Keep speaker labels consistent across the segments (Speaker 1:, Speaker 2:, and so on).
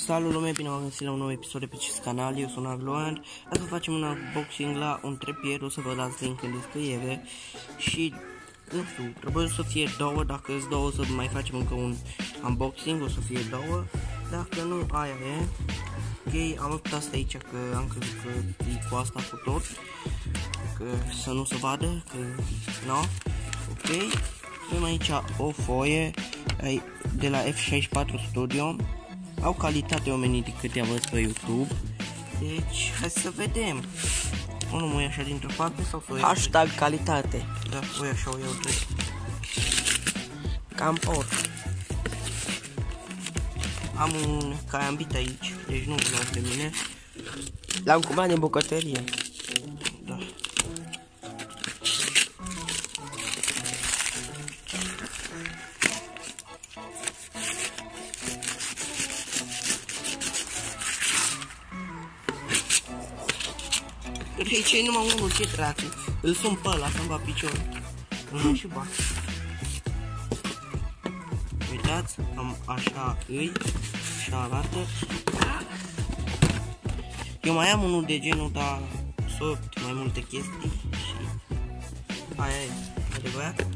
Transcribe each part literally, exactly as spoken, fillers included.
Speaker 1: Salut lume, bine v-am găsit la un nou episod de pe acest canal, eu sunt Agloand. Dacă facem un unboxing la un trepied, o să vă dați link în descriere. Și, nu știu, trebuie să fie două, dacă îți două să mai facem încă un unboxing, o să fie două. Dacă nu, aia e. Ok, am făcut asta aici, că am crezut că e cu asta cu tot, că să nu se vadă, că nu. Ok, avem aici o foaie de la F șaizeci și patru Studio. Au calitate oamenii de câte am văzut pe YouTube. Deci, hai să vedem. O nu mă ia așa dintr-o parte sau să o iau?
Speaker 2: Hashtag calitate.
Speaker 1: Da, o iau așa, o iau drept.
Speaker 2: Cam pot.
Speaker 1: Am un caiambit aici, deci nu vreau de mine.
Speaker 2: L-am cumpărat din bucătărie.
Speaker 1: Da. De ce e numai unul, ce dracu? Îl sun pe ăla să-mi va piciorul. Nu și ba. Uitați, cam așa îi, așa arată. Eu mai am unul de genul, dar soft, mai multe chestii și aia e, adevărat.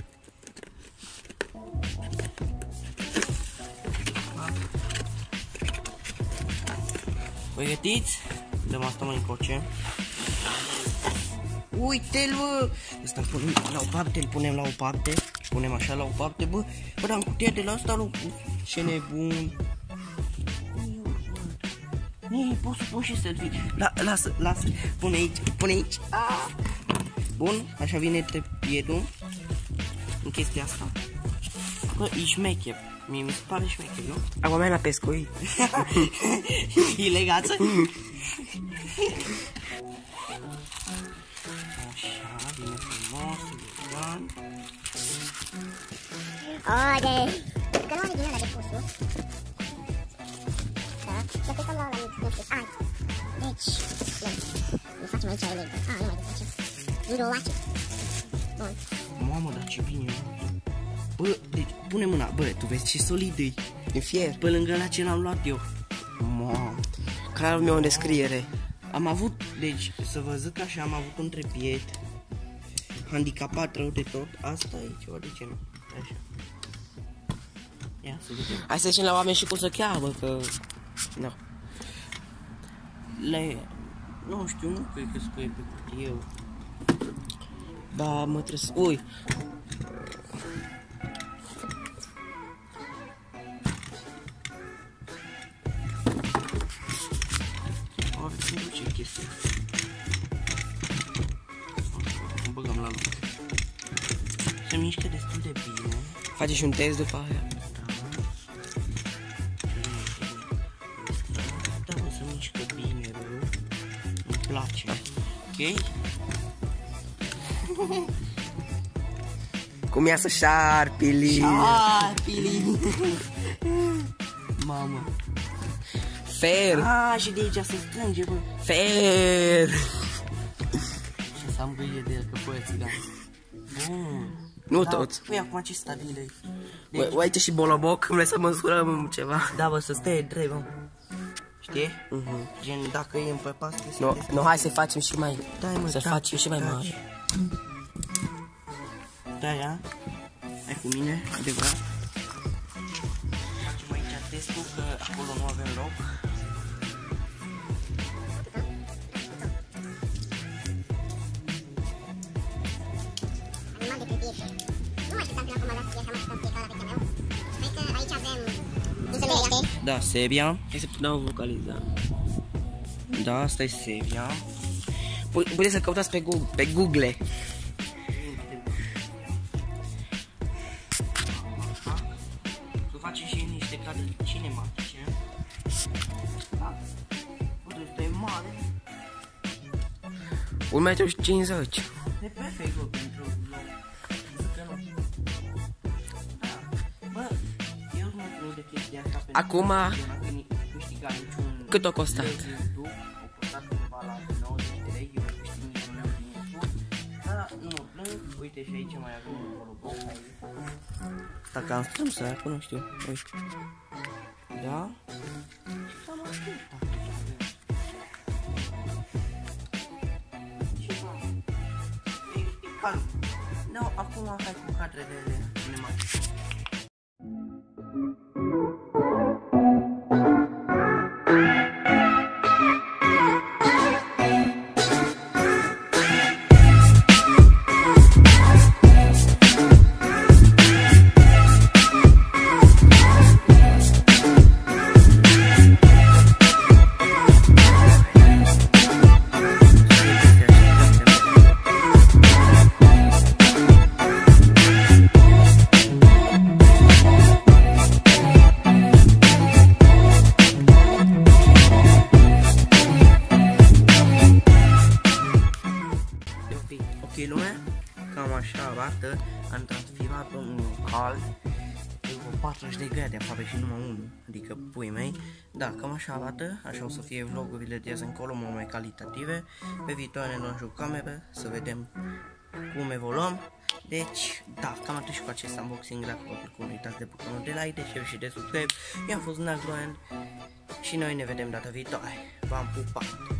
Speaker 1: Pregătiți? Dăm asta mai încoace. Uite-l, bă! Ăsta punem la o parte, îl punem la o parte și punem așa la o parte, bă. Bă, dar în cutia de la asta l-am pus. Ce nebun. Nii, poți să pun și selfie. La, lasă, lasă. Pune aici, pune aici. Ah! Bun, așa vine trepiedul. În chestia asta. Bă, e șmecher. Mie mi se pare șmecher, nu?
Speaker 2: Acum mai la pescuit.
Speaker 1: E legață? Așa, vine frumos, elegant.
Speaker 3: Oh, de... Că nu are din ăla de pus, nu? Da, să plecăm la ăla mic, nu știu, ai. Deci, nu facem aici elegant. Ah, nu mai facem. Miroace. Bun.
Speaker 1: Mamă, dar ce bine. Bă, deci, pune mâna, bă, tu vezi ce solid e.
Speaker 2: E fier.
Speaker 1: Pe lângă la ce l-am luat eu. Mamă.
Speaker 2: Canalul meu în descriere.
Speaker 1: Am avut, deci, să vă zic așa, am avut un trepied handicapat rău de tot. Asta e ceva de genul. Așa. Ia să vedem.
Speaker 2: Hai să zicem la oameni și cum se cheamă, că... No.
Speaker 1: Le... Nu știu, nu cred că scrie pe cutie eu.
Speaker 2: Ba, mă trebuie să... Ui.
Speaker 1: Oare cum duce chestia? Îmi băgăm la loc. Se mișcă destul de bine.
Speaker 2: Face și un test după aia.
Speaker 1: Da, mă, se mișcă bine, rău. Îmi place. Ok?
Speaker 2: Cum iasă șarpili.
Speaker 1: Șarpili. Mamă.
Speaker 2: Fer.
Speaker 1: Ah, și de aici se strânge, bă.
Speaker 2: Fer.
Speaker 1: Și să am grijă de el, că băieții, da. Bun.
Speaker 2: Nu
Speaker 1: Da,
Speaker 2: toți.
Speaker 1: păi acum ce stabile.
Speaker 2: Deci... Uite și boloboc, vrei să măsurăm ceva.
Speaker 1: Da, bă, să stai drept, bă. Știi?
Speaker 2: Uh-huh.
Speaker 1: Gen, dacă e în păpastă, se
Speaker 2: No,
Speaker 1: descrie.
Speaker 2: no, hai să facem și mai...
Speaker 1: Dai, mă,
Speaker 2: să
Speaker 1: taci,
Speaker 2: facem și mai
Speaker 1: taci.
Speaker 2: mare.
Speaker 1: Da, ia. Hai cu mine, adevărat. Facem aici testul, că acolo nu avem loc.
Speaker 3: Animal de trepied. Nu mai așteptam până acum, dar să fie așa, mai așteptam fiecare la vechiul meu. Cred că aici avem... Nu se vede, știi?
Speaker 1: Da, Sebia.
Speaker 2: Hai să dau vocaliza.
Speaker 1: Da, asta e Sebia.
Speaker 2: Puteți să căutați pe Google. Pe Google.
Speaker 1: Să facem și niște cadre cinematice. Da. Uite, ăsta e mare.
Speaker 2: un metru cincizeci.
Speaker 1: E perfect, bă, pentru vlog. Zic că nu. Da. Bă, eu nu mă de chestia asta pentru
Speaker 2: Acum...
Speaker 1: că n-am câștigat niciun...
Speaker 2: Cât o costat?
Speaker 1: YouTube. O costat undeva la nouăzeci de lei. Eu nu câștig niciun meu din YouTube. Dar nu mă plâng. Uite și aici mai avem un boloboc. Asta cam strâmsă, că nu știu. Uite. Da? Și cam Calm. Nu, acum hai cu cadrele cinematice. Ok, lumea, cam așa arată. Am transferat un cald cu patruzeci de grade aproape și numai unul, adică puii mei. Da, cam așa arată, așa o să fie vlogurile de azi încolo, mult mai calitative. Pe viitor ne luăm și o cameră, să vedem cum evoluăm. Deci, da, cam atât și cu acest unboxing. Dacă vă plăcut, nu uitați de butonul de like, de share și de subscribe. Eu am fost Nagloan și noi ne vedem data viitoare. V-am pupat!